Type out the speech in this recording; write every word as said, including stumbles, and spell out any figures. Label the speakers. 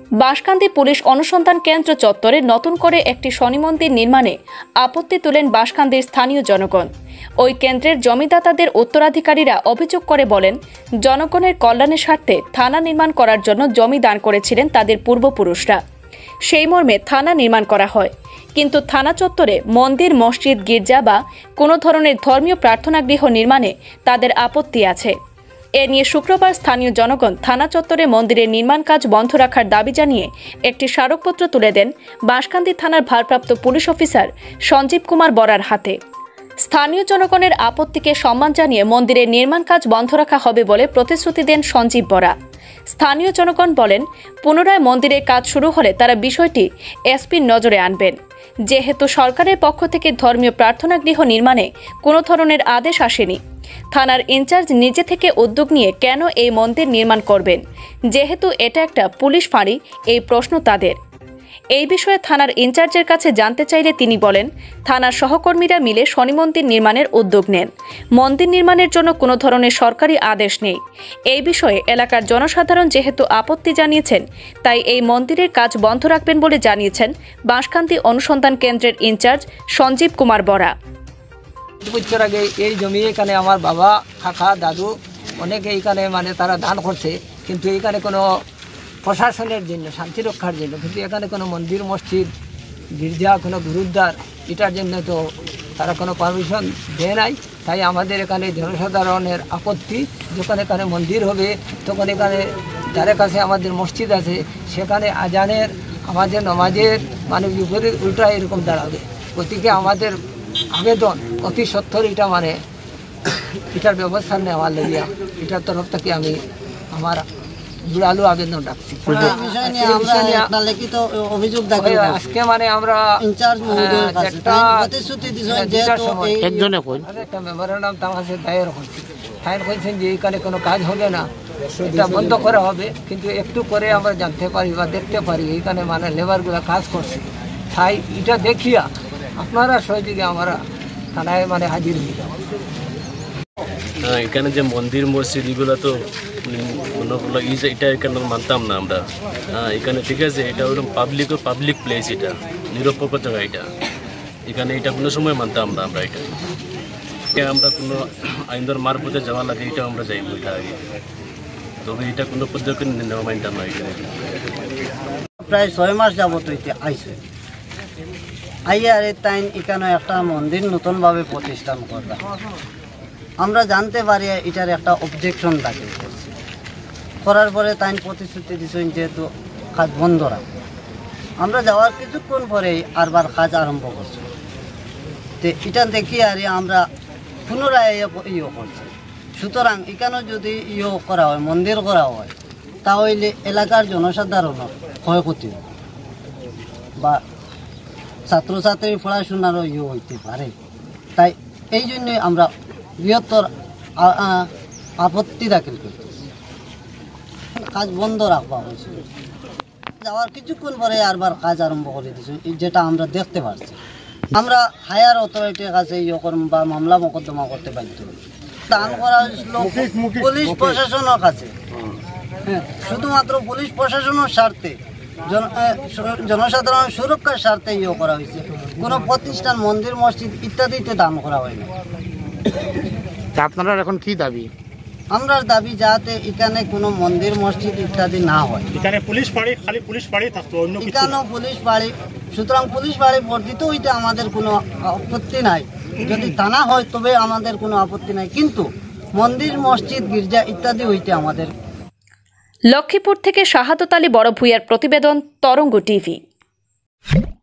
Speaker 1: Banshkandi police অনুসন্ধান কেন্দ্র চত্বরে নতুন করে একটি শনি মন্দির নির্মাণে আপত্তি তোলেন বাঁশকান্দির স্থানীয় জনগণ। ওই কেন্দ্রের জমিদাতাদের উত্তরাধিকারীরা অভিযোগ করে বলেন, জনগণের কল্যাণের স্বার্থে থানা নির্মাণ করার জন্য জমি দান করেছিলেন তাদের পূর্বপুরুষরা। সেই মর্মে থানা নির্মাণ করা হয়, কিন্তু থানা চত্বরে মন্দির, মসজিদ, গির্জা বা কোনো ধরনের ধর্মীয় প্রার্থনাগৃহ নির্মাণে তাদের আপত্তি আছে। এ নিয়ে শুক্রবার স্থানীয় জনগণ থানা চত্বরে মন্দিরের নির্মাণ কাজ বন্ধ রাখার দাবি জানিয়ে একটি স্মারকপত্র তুলে দেন বাঁশকান্দি থানার ভারপ্রাপ্ত পুলিশ অফিসার সঞ্জীব কুমার বরার হাতে। স্থানীয় জনগণের আপত্তিকে সম্মান জানিয়ে মন্দিরের নির্মাণ কাজ বন্ধ রাখা হবে বলে প্রতিশ্রুতি দেন সঞ্জীব বরা। স্থানীয় জনগণ বলেন, পুনরায় মন্দিরের কাজ শুরু হলে তারা বিষয়টি এসপির নজরে আনবেন। যেহেতু সরকারের পক্ষ থেকে ধর্মীয় প্রার্থনা গৃহ নির্মাণে কোনো ধরনের আদেশ আসেনি, থানার ইনচার্জ নিজে থেকে উদ্যোগ নিয়ে কেন এই মন্দির নির্মাণ করবেন? যেহেতু এটা একটা পুলিশ ফাঁড়ি, এই প্রশ্ন তাদের। এই বিষয়ে থানার ইনচার্জের কাছে জানতে চাইলে তিনি বলেন, থানার সহকর্মীরা মিলে শনি মন্দির নির্মাণের উদ্যোগ নেন। মন্দির নির্মাণের জন্য কোনো ধরনের সরকারি আদেশ নেই। এই বিষয়ে এলাকার জনসাধারণ যেহেতু আপত্তি জানিয়েছেন, তাই এই মন্দিরের কাজ বন্ধ রাখবেন বলে জানিয়েছেন বাঁশকান্দি অনুসন্ধান কেন্দ্রের ইনচার্জ সঞ্জীব কুমার বরা।
Speaker 2: বছর আগে এই জমি এখানে আমার বাবা, কাকা, দাদু অনেকে এইখানে মানে তারা দান করছে, কিন্তু এইখানে কোনো প্রশাসনের জন্য, শান্তি রক্ষার জন্য, কিন্তু এখানে কোনো মন্দির, মসজিদ, গির্জা, কোনো গুরুদ্বার এটার জন্য তো তারা কোনো পারমিশন দেয় নাই। তাই আমাদের এখানে জনসাধারণের আপত্তি, যখন এখানে মন্দির হবে তখন এখানে যার কাছে আমাদের মসজিদ আছে সেখানে আজানের, আমাদের নমাজের মানে বিপরীত উল্টা এরকম দাঁড়াবে। গতিকে আমাদের আবেদন অতি সত্তর এটা মানে এটার ব্যবস্থা নেওয়ার লেগিয়া এটার তরফ থেকে আমি আমার জোরালো আবেদন রাখছি। আজকে মানে আমরা একটা মেমোরেন্ডাম তার কাছে দায়ের করছি। ফাইন করেছেন যে এইখানে কোনো কাজ হবে না, এটা বন্ধ করা হবে, কিন্তু একটু পরে আমরা জানতে পারি বা দেখতে পারি এইখানে মানে লেবারগুলো কাজ করছে। তাই এটা দেখিয়া আপনারা সহযোগে আমরা থানায় মানে হাজির হয়ে যাব।
Speaker 3: হ্যাঁ, এখানে যে মন্দির, মসজিদ এগুলো তো এটা এখানে মানতাম না আমরা। হ্যাঁ, এখানে ঠিক আছে, এটা ওরকম পাবলিক পাবলিক প্লেস, এটা নিরপেক্ষ জায়গা, এটা এখানে এটা কোনো সময় মানতাম না আমরা। এটা আমরা কোনো আইনদার মারফতে যাওয়া লাগে, এটা আমরা যাই এটা আগে, তবে এটা কোনো পদ্ধতি নেওয়া মানতাম না। এখানে
Speaker 4: প্রায় ছয় মাস যাবত হইতে আইসে আইয়ার তাই এখানে একটা মন্দির নতুনভাবে প্রতিষ্ঠান করলাম। আমরা জানতে পারি এটার একটা অবজেকশন দাখিল করছি, করার পরে তাই প্রতিশ্রুতি দিচ্ছেন যেহেতু কাজ বন্ধ রাখবে। আমরা যাওয়ার কিছুক্ষণ পরেই আরবার কাজ আরম্ভ করছি। তো এটা দেখি আর আমরা পুনরায় ইয়ে করছি। সুতরাং এখানে যদি ইয়ে করা হয়, মন্দির করা হয়, তাহলে এলাকার জনসাধারণের ক্ষয়ক্ষতি বা ছাত্রছাত্রীর পড়াশোনারও ইয়ে হইতে পারে। তাই এই জন্যই আমরা বৃহত্তর আপত্তি দাখিল করতেছি। কাজ বন্ধ রাখবা হয়েছিল, যাওয়ার কিছুক্ষণ পরে আরবার কাজ আরম্ভ করে দিয়েছি, যেটা আমরা দেখতে পাচ্ছি। আমরা হায়ার অথরিটির কাছে ইয়ে করব বা মামলা মোকদ্দমা করতে বাধ্য হই। দান করা হয়েছিল পুলিশ প্রশাসনের কাছে, হ্যাঁ, শুধুমাত্র পুলিশ প্রশাসনের স্বার্থে, জনসাধারণের সুরক্ষার স্বার্থে ইয়ে করা হয়েছে। কোনো প্রতিষ্ঠান, মন্দির, মসজিদ ইত্যাদিতে দান করা হয় না।
Speaker 5: আপনারা এখন কি দাবি?
Speaker 4: আমরা দাবি যাতে এখানে কোনো মন্দির, মসজিদ ইত্যাদি না হয়।
Speaker 5: এখানে পুলিশ বাড়ি, খালি পুলিশ বাড়ি থাকতো, অন্য কিছু
Speaker 4: এখানেও পুলিশ বাড়ি, সুতরাং পুলিশ বাড়ি বর্ধিত হইতে আমাদের কোনো আপত্তি নাই। যদি থানা হয় তবে আমাদের কোনো আপত্তি নাই, কিন্তু মন্দির, মসজিদ, গির্জা ইত্যাদি হইতে আমাদের।
Speaker 1: লক্ষ্মীপুর থেকে শাহাদত আলী বড় ভূঁইয়ার প্রতিবেদন, তরঙ্গ টিভি।